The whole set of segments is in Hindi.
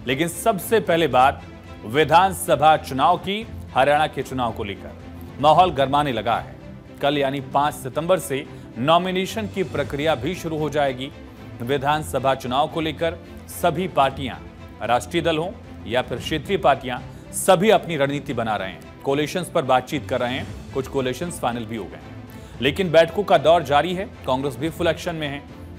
लेकिन सबसे पहले बात विधानसभा चुनाव की। हरियाणा के चुनाव को लेकर माहौल गरमाने लगा है। कल यानी 5 सितंबर से नॉमिनेशन की प्रक्रिया भी शुरू हो जाएगी। विधानसभा चुनाव को लेकर सभी पार्टियां, राष्ट्रीय दल हो या फिर क्षेत्रीय पार्टियां, सभी अपनी रणनीति बना रहे हैं, कोलिशंस पर बातचीत कर रहे हैं। कुछ कोलिशंस फाइनल भी हो गए हैं, लेकिन बैठकों का दौर जारी है। कांग्रेस भी फुल एक्शन में है।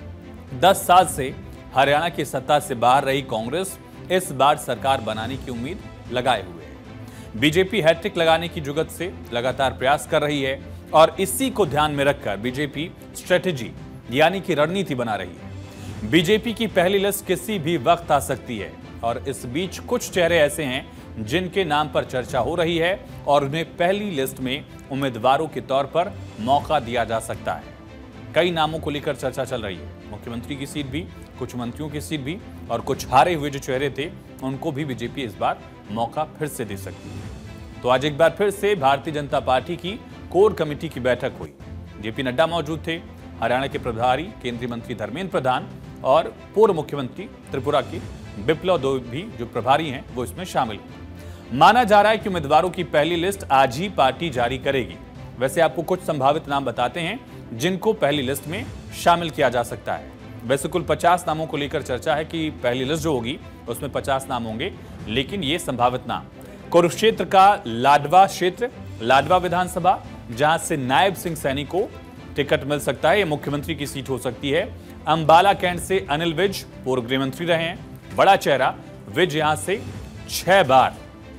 10 साल से हरियाणा की सत्ता से बाहर रही कांग्रेस इस बार सरकार बनाने की उम्मीद लगाए हुए है। बीजेपी हैट्रिक लगाने की जुगत से लगातार प्रयास कर रही है और इसी को ध्यान में रखकर बीजेपी स्ट्रेटेजी यानी कि रणनीति बना रही है। बीजेपी की पहली लिस्ट किसी भी वक्त आ सकती है और इस बीच कुछ चेहरे ऐसे हैं जिनके नाम पर चर्चा हो रही है और उन्हें पहली लिस्ट में उम्मीदवारों के तौर पर मौका दिया जा सकता है। कई नामों को लेकर चर्चा चल रही है, मुख्यमंत्री की सीट भी, कुछ मंत्रियों की सीट भी, और कुछ हारे हुए जो चेहरे थे उनको भी बीजेपी इस बार मौका फिर से दे सकती है। तो आज एक बार फिर से भारतीय जनता पार्टी की कोर कमेटी की बैठक हुई। जेपी नड्डा मौजूद थे, हरियाणा के प्रभारी केंद्रीय मंत्री धर्मेंद्र प्रधान और पूर्व मुख्यमंत्री त्रिपुरा के बिप्लब देब भी जो प्रभारी हैं वो इसमें शामिल हैं। माना जा रहा है कि उम्मीदवारों की पहली लिस्ट आज ही पार्टी जारी करेगी। वैसे आपको कुछ संभावित नाम बताते हैं जिनको पहली लिस्ट में शामिल किया जा सकता है। वैसे कुल 50 नामों को लेकर चर्चा है कि पहली लिस्ट जो होगी उसमें 50 नाम होंगे, लेकिन ये संभावित नाम कुरुक्षेत्र का लाडवा क्षेत्र, लाडवा विधानसभा, जहां से नायब सिंह सैनी को टिकट मिल सकता है, ये मुख्यमंत्री की सीट हो सकती है। अंबाला कैंट से अनिल विज, पूर्व गृह मंत्री रहे हैं, बड़ा चेहरा। विज यहां से 6 बार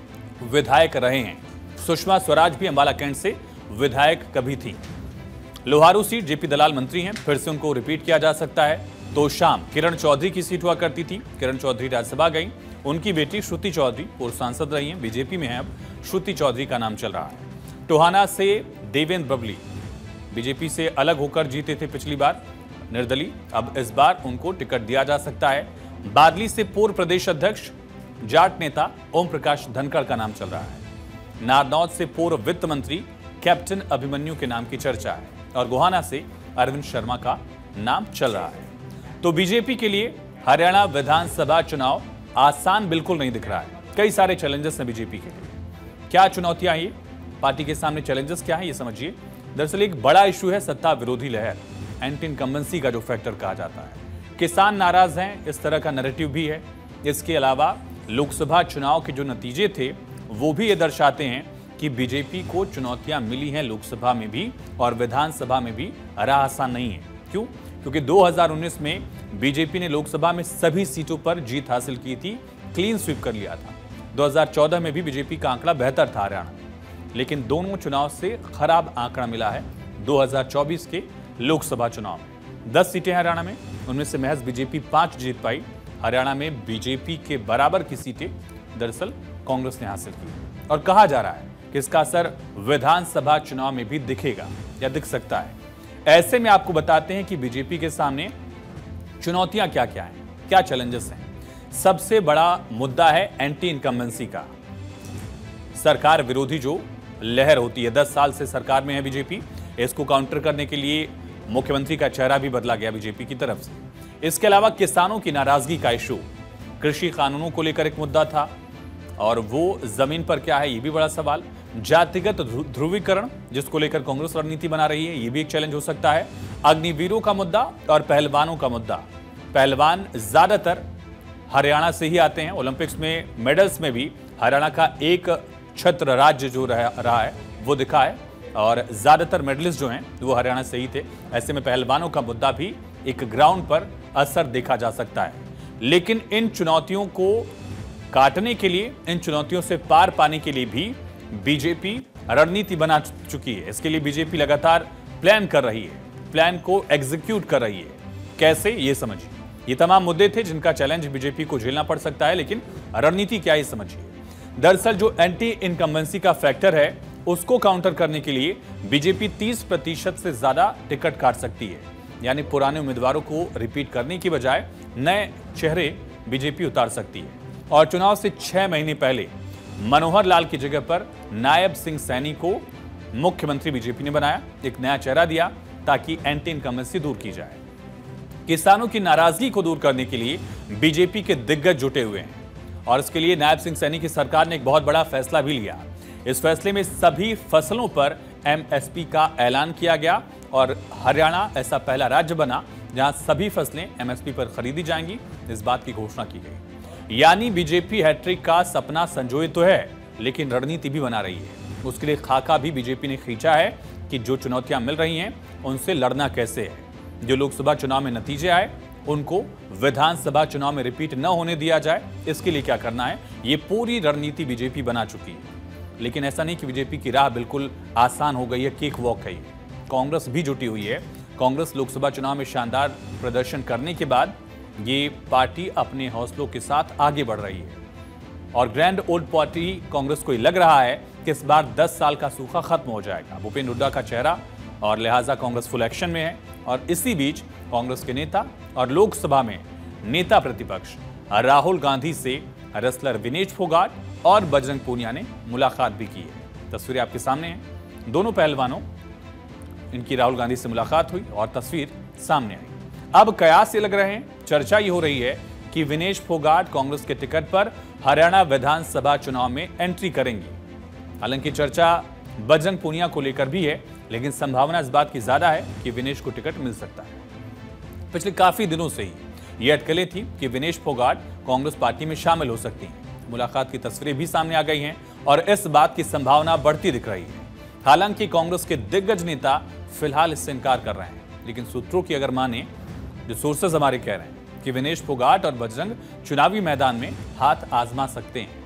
विधायक रहे हैं। सुषमा स्वराज भी अंबाला कैंट से विधायक कभी थी। लोहारू सीट जेपी दलाल मंत्री हैं, फिर से उनको रिपीट किया जा सकता है। तो शाम किरण चौधरी की सीट हुआ करती थी, किरण चौधरी राज्यसभा गई। उनकी बेटी श्रुति चौधरी पूर्व सांसद रही हैं, बीजेपी में है अब, श्रुति चौधरी का नाम चल रहा है। टोहाना से देवेंद्र बबली बीजेपी से अलग होकर जीते थे पिछली बार, निर्दलीय, अब इस बार उनको टिकट दिया जा सकता है। बादली से पूर्व प्रदेश अध्यक्ष जाट नेता ओम प्रकाश धनखड़ का नाम चल रहा है। नारनौल से पूर्व वित्त मंत्री कैप्टन अभिमन्यु के नाम की चर्चा है और गोहाना से अरविंद शर्मा का नाम चल रहा है। तो बीजेपी के लिए हरियाणा विधानसभा चुनाव आसान बिल्कुल नहीं दिख रहा है। कई सारे चैलेंजेस हैं बीजेपी के लिए। क्या चुनौतियां हैं, पार्टी के सामने चैलेंजेस क्या है, ये समझिए। दरअसल एक बड़ा इशू है सत्ता विरोधी लहर, एंटी इनकम्बेंसी का जो फैक्टर कहा जाता है। किसान नाराज हैं, इस तरह का नैरेटिव भी है। इसके अलावा लोकसभा चुनाव के जो नतीजे थे वो भी ये दर्शाते हैं कि बीजेपी को चुनौतियां मिली हैं लोकसभा में भी और विधानसभा में भी। राह आसान नहीं है। क्यों? क्योंकि 2019 में बीजेपी ने लोकसभा में सभी सीटों पर जीत हासिल की थी, क्लीन स्वीप कर लिया था। 2014 में भी बीजेपी का आंकड़ा बेहतर था हरियाणा में, लेकिन दोनों चुनाव से खराब आंकड़ा मिला है 2024 के लोकसभा चुनाव में। 10 सीटें हरियाणा में, उनमें से महज बीजेपी 5 जीत पाई। हरियाणा में बीजेपी के बराबर की सीटें दरअसल कांग्रेस ने हासिल की और कहा जा रहा है कि इसका असर विधानसभा चुनाव में भी दिखेगा या दिख सकता है। ऐसे में आपको बताते हैं कि बीजेपी के सामने चुनौतियां क्या क्या हैं, क्या चैलेंजेस हैं। सबसे बड़ा मुद्दा है एंटी इनकम्बेंसी का। सरकार विरोधी जो लहर होती है, 10 साल से सरकार में है बीजेपी, इसको काउंटर करने के लिए मुख्यमंत्री का चेहरा भी बदला गया बीजेपी की तरफ से। इसके अलावा किसानों की नाराजगी का इशू, कृषि कानूनों को लेकर एक मुद्दा था और वो जमीन पर क्या है ये भी बड़ा सवाल। जातिगत ध्रुवीकरण जिसको लेकर कांग्रेस रणनीति बना रही है, ये भी एक चैलेंज हो सकता है। अग्निवीरों का मुद्दा और पहलवानों का मुद्दा। पहलवान ज्यादातर हरियाणा से ही आते हैं। ओलंपिक्स में मेडल्स में भी हरियाणा का एक छत्र राज्य जो रहा है वो दिखा है और ज्यादातर मेडलिस्ट जो हैं वो हरियाणा से ही थे। ऐसे में पहलवानों का मुद्दा भी एक ग्राउंड पर असर देखा जा सकता है। लेकिन इन चुनौतियों को काटने के लिए, इन चुनौतियों से पार पाने के लिए भी बीजेपी रणनीति बना चुकी है। इसके लिए बीजेपी लगातार प्लान कर रही है, प्लान को एग्जीक्यूट कर रही है। कैसे, ये समझिए। ये तमाम मुद्दे थे जिनका चैलेंज बीजेपी को झेलना पड़ सकता है, लेकिन रणनीति क्या है समझिए। दरअसल जो एंटी इनकम्बेंसी का फैक्टर है उसको काउंटर करने के लिए बीजेपी 30% से ज्यादा टिकट काट सकती है। यानी पुराने उम्मीदवारों को रिपीट करने की बजाय नए चेहरे बीजेपी उतार सकती है। और चुनाव से 6 महीने पहले मनोहर लाल की जगह पर नायब सिंह सैनी को मुख्यमंत्री बीजेपी ने बनाया, एक नया चेहरा दिया ताकि एंटी इनकम्बेंसी दूर की जाए। किसानों की नाराजगी को दूर करने के लिए बीजेपी के दिग्गज जुटे हुए हैं और इसके लिए नायब सिंह सैनी की सरकार ने एक बहुत बड़ा फैसला भी लिया। इस फैसले में सभी फसलों पर एमएसपी का ऐलान किया गया और हरियाणा ऐसा पहला राज्य बना जहां सभी फसलें एमएसपी पर खरीदी जाएंगी। इस बात की घोषणा की गई। यानी बीजेपी हैट्रिक का सपना संजोए तो है, लेकिन रणनीति भी बना रही है। उसके लिए खाका भी बीजेपी ने खींचा है कि जो चुनौतियां मिल रही हैं उनसे लड़ना कैसे है। जो लोकसभा चुनाव में नतीजे आए उनको विधानसभा चुनाव में रिपीट न होने दिया जाए, इसके लिए क्या करना है, ये पूरी रणनीति बीजेपी बना चुकी है। लेकिन ऐसा नहीं कि बीजेपी की राह बिल्कुल आसान हो गई है, केक वॉक है। कांग्रेस भी जुटी हुई है। कांग्रेस लोकसभा चुनाव में शानदार प्रदर्शन करने के बाद ये पार्टी अपने हौसलों के साथ आगे बढ़ रही है और ग्रैंड ओल्ड पार्टी कांग्रेस को लग रहा है कि इस बार 10 साल का सूखा खत्म हो जाएगा। भूपेंद्र हुड्डा का चेहरा और लिहाजा कांग्रेस फुल एक्शन में है। और इसी बीच कांग्रेस के नेता और लोकसभा में नेता प्रतिपक्ष राहुल गांधी से रेसलर विनेश फोगाट और बजरंग पूनिया ने मुलाकात भी की है। तस्वीरें आपके सामने हैं। दोनों पहलवानों इनकी राहुल गांधी से मुलाकात हुई और तस्वीर सामने आई। अब कयास ये लग रहे हैं, चर्चा ये हो रही है कि विनेश फोगाट कांग्रेस के टिकट पर हरियाणा विधानसभा चुनाव में एंट्री करेंगी। हालांकि चर्चा बजरंग पूनिया को लेकर भी है, लेकिन संभावना इस बात की ज्यादा है कि विनेश को टिकट मिल सकता है। पिछले काफी दिनों से ही ये अटकलें थी कि विनेश फोगाट कांग्रेस पार्टी में शामिल हो सकती हैं। मुलाकात की तस्वीरें भी सामने आ गई हैं और इस बात की संभावना बढ़ती दिख रही है। हालांकि कांग्रेस के दिग्गज नेता फिलहाल इससे इनकार कर रहे हैं, लेकिन सूत्रों की अगर माने, जो सोर्सेज हमारे कह रहे हैं कि विनेश फोगाट और बजरंग चुनावी मैदान में हाथ आजमा सकते हैं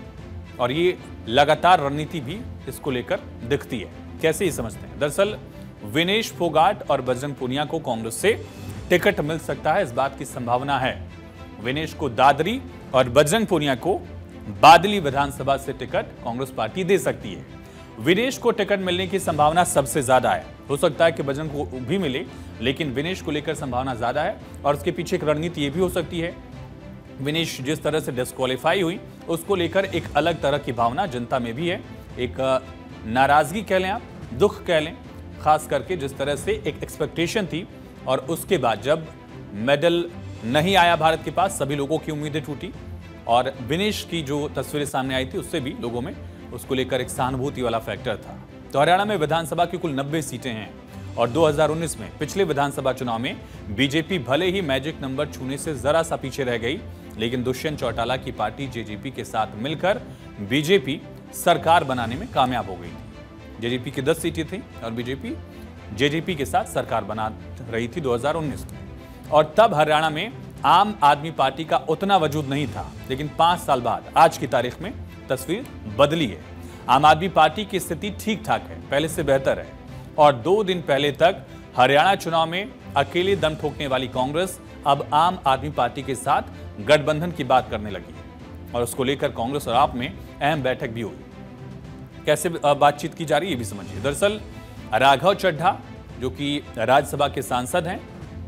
और ये लगातार रणनीति भी इसको लेकर दिखती है। कैसे ही समझते हैं? दरअसल विनेश फोगाट और बजरंग पूनिया को कांग्रेस से टिकट मिल सकता है, इस बात की संभावना है। विनेश को दादरी और बजरंग पूनिया को बादली विधानसभा से टिकट कांग्रेस पार्टी दे सकती है। विनेश को टिकट मिलने की संभावना सबसे ज्यादा है। हो सकता है कि बजरंग को भी मिले, लेकिन विनेश को लेकर संभावना ज्यादा है और उसके पीछे एक रणनीति ये भी हो सकती है। विनेश जिस तरह से डिस्क्वालीफाई हुई, उसको लेकर एक अलग तरह की भावना जनता में भी है। एक नाराजगी कह लें आप, दुख कह लें, खास करके जिस तरह से एक एक्सपेक्टेशन थी और उसके बाद जब मेडल नहीं आया भारत के पास, सभी लोगों की उम्मीदें टूटी और विनेश की जो तस्वीरें सामने आई थी उससे भी लोगों में उसको लेकर एक सहानुभूति वाला फैक्टर था। तो हरियाणा में विधानसभा की कुल 90 सीटें हैं और 2019 में पिछले विधानसभा चुनाव में बीजेपी भले ही मैजिक नंबर छूने से जरा सा पीछे रह गई, लेकिन दुष्यंत चौटाला की पार्टी जेजेपी के साथ मिलकर बीजेपी सरकार बनाने में कामयाब हो गई थी। जेजेपी की 10 सीटें थी और बीजेपी जेजेपी के साथ सरकार बना रही थी 2019 में। और तब हरियाणा में आम आदमी पार्टी का उतना वजूद नहीं था, लेकिन 5 साल बाद आज की तारीख में तस्वीर बदली है। आम आदमी पार्टी की स्थिति ठीक ठाक है, पहले से बेहतर है और 2 दिन पहले तक हरियाणा चुनाव में अकेले दम ठोकने वाली कांग्रेस अब आम आदमी पार्टी के साथ गठबंधन की बात करने लगी है और उसको लेकर कांग्रेस और आप में अहम बैठक भी हुई। कैसे बातचीत की जा रही है ये भी समझिए। दरअसल राघव चड्ढा जो कि राज्यसभा के सांसद हैं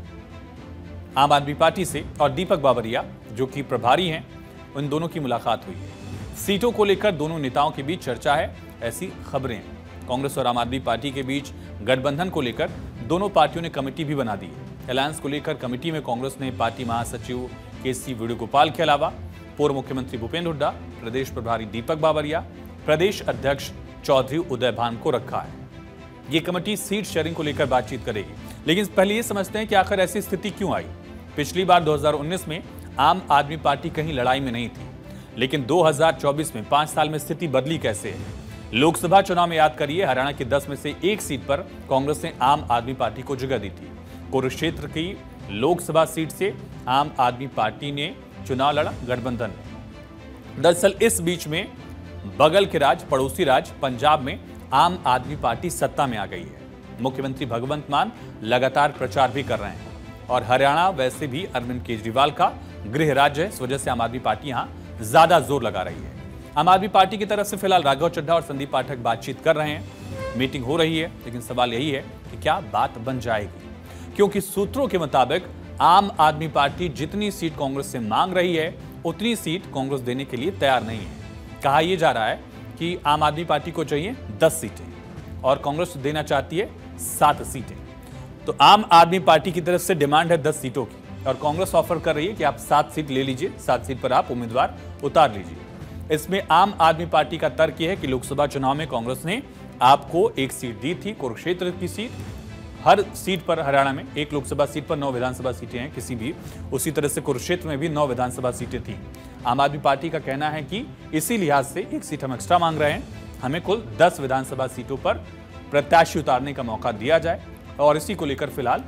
आम आदमी पार्टी से, और दीपक बाबरिया जो कि प्रभारी हैं, उन दोनों की मुलाकात हुई है। सीटों को लेकर दोनों नेताओं के बीच चर्चा है, ऐसी खबरें हैं। कांग्रेस और आम आदमी पार्टी के बीच गठबंधन को लेकर दोनों पार्टियों ने कमेटी भी बना दी है। अलायंस को लेकर कमेटी में कांग्रेस ने पार्टी महासचिव केसी वेणुगोपाल के अलावा पूर्व मुख्यमंत्री भूपेंद्र हुड्डा, प्रदेश प्रभारी दीपक बाबरिया, प्रदेश अध्यक्ष चौधरी उदय भान को रखा है। ये कमेटी सीट शेयरिंग को लेकर बातचीत करेगी। लेकिन पहले ये समझते हैं कि आखिर ऐसी स्थिति क्यों आई। पिछली बार 2019 में आम आदमी पार्टी कहीं लड़ाई में नहीं थी, लेकिन 2024 में 5 साल में स्थिति बदली कैसे है। लोकसभा चुनाव में याद करिए, हरियाणा की 10 में से 1 सीट पर कांग्रेस ने आम आदमी पार्टी को जगह दी थी। कुरुक्षेत्र की लोकसभा सीट से आम आदमी पार्टी ने चुनाव लड़ा गठबंधन में। दरअसल इस बीच में बगल के पड़ोसी राज्य पंजाब में आम आदमी पार्टी सत्ता में आ गई है। मुख्यमंत्री भगवंत मान लगातार प्रचार भी कर रहे हैं और हरियाणा वैसे भी अरविंद केजरीवाल का गृह राज्य है, इस वजह से आम आदमी पार्टी यहां ज्यादा जोर लगा रही है। आम आदमी पार्टी की तरफ से फिलहाल राघव चड्ढा और संदीप पाठक बातचीत कर रहे हैं, मीटिंग हो रही है, लेकिन सवाल यही है कि क्या बात बन जाएगी, क्योंकि सूत्रों के मुताबिक आम आदमी पार्टी जितनी सीट कांग्रेस से मांग रही है उतनी सीट कांग्रेस देने के लिए तैयार नहीं है। कहा यह जा रहा है कि आम आदमी पार्टी को चाहिए 10 सीटें और कांग्रेस देना चाहती है 7 सीटें। तो आम आदमी पार्टी की तरफ से डिमांड है 10 सीटों की, और कांग्रेस ऑफर कर रही है कि आप 7 सीट ले लीजिए, 7 सीट पर आप उम्मीदवार उतार लीजिए। इसमें आम आदमी पार्टी का तर्क यह है कि लोकसभा चुनाव में कांग्रेस ने आपको एक सीट दी थी, कुरुक्षेत्र की सीट। हर सीट पर हरियाणा में एक लोकसभा सीट पर 9 विधानसभा सीटें हैं किसी भी, उसी तरह से कुरुक्षेत्र में भी 9 विधानसभा सीटें थी। आम आदमी पार्टी का कहना है कि इसी लिहाज से एक सीट हम एक्स्ट्रा मांग रहे हैं, हमें कुल 10 विधानसभा सीटों पर प्रत्याशी उतारने का मौका दिया जाए, और इसी को लेकर फिलहाल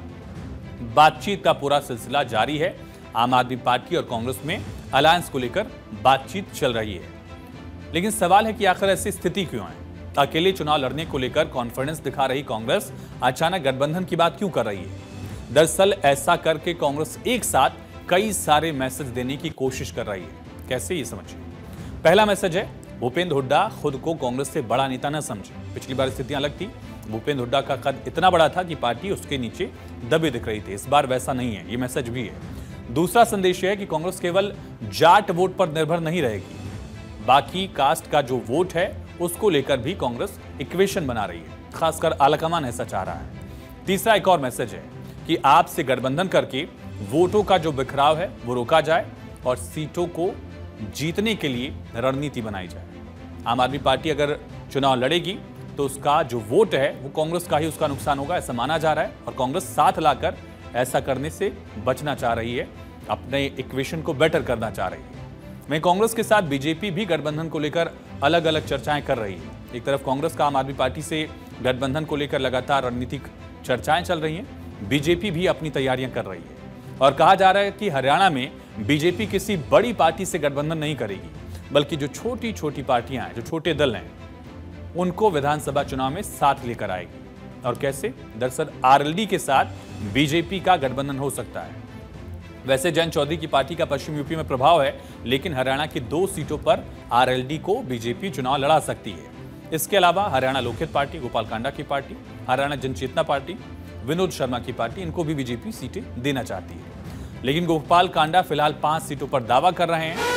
बातचीत का पूरा सिलसिला जारी है। आम आदमी पार्टी और कांग्रेस में अलायंस को लेकर बातचीत चल रही है। लेकिन सवाल है कि आखिर ऐसी स्थिति क्यों है? अकेले चुनाव लड़ने को लेकर कॉन्फिडेंस दिखा रही कांग्रेस अचानक गठबंधन की बात क्यों कर रही है? दरअसल ऐसा करके कांग्रेस एक साथ कई सारे मैसेज देने की कोशिश कर रही है। कैसे, ये समझिए। पहला मैसेज है, भूपेंद्र हुड्डा खुद को कांग्रेस से बड़ा नेता न समझे। पिछली बार स्थितियां अलग थी, भूपेंद्र हुड्डा का कद इतना बड़ा था कि पार्टी उसके नीचे दबे दिख रही थी। इस बार वैसा नहीं है, ये मैसेज भी है। दूसरा संदेश है कि कांग्रेस केवल जाट वोट पर निर्भर नहीं रहेगी, बाकी कास्ट का जो वोट है उसको लेकर भी कांग्रेस इक्वेशन बना रही है, खासकर आलाकमान ऐसा चाह रहा है। तीसरा एक और मैसेज है कि आपसे गठबंधन करके वोटों का जो बिखराव है वो रोका जाए और सीटों को जीतने के लिए रणनीति बनाई जाए। आम आदमी पार्टी अगर चुनाव लड़ेगी तो उसका जो वोट है वो कांग्रेस का ही उसका नुकसान होगा, ऐसा माना जा रहा है, और कांग्रेस साथ लाकर ऐसा करने से बचना चाह रही है, अपने इक्वेशन को बेटर करना चाह रही है। वहीं कांग्रेस के साथ बीजेपी भी गठबंधन को लेकर अलग अलग चर्चाएं कर रही है। एक तरफ कांग्रेस का आम आदमी पार्टी से गठबंधन को लेकर लगातार रणनीतिक चर्चाएं चल रही हैं, बीजेपी भी अपनी तैयारियां कर रही है, और कहा जा रहा है कि हरियाणा में बीजेपी किसी बड़ी पार्टी से गठबंधन नहीं करेगी, बल्कि जो छोटी छोटी पार्टियां हैं, जो छोटे दल हैं, उनको विधानसभा चुनाव में साथ लेकर आएगी। और कैसे? दरअसल आरएलडी के साथ बीजेपी का गठबंधन हो सकता है। वैसे जयंत चौधरी की पार्टी का पश्चिम यूपी में प्रभाव है, लेकिन हरियाणा की 2 सीटों पर आरएलडी को बीजेपी चुनाव लड़ा सकती है। इसके अलावा हरियाणा लोकहित पार्टी, गोपाल कांडा की पार्टी, हरियाणा जनचेतना पार्टी, विनोद शर्मा की पार्टी, इनको भी बीजेपी सीटें देना चाहती है। लेकिन गोपाल कांडा फिलहाल 5 सीटों पर दावा कर रहे हैं।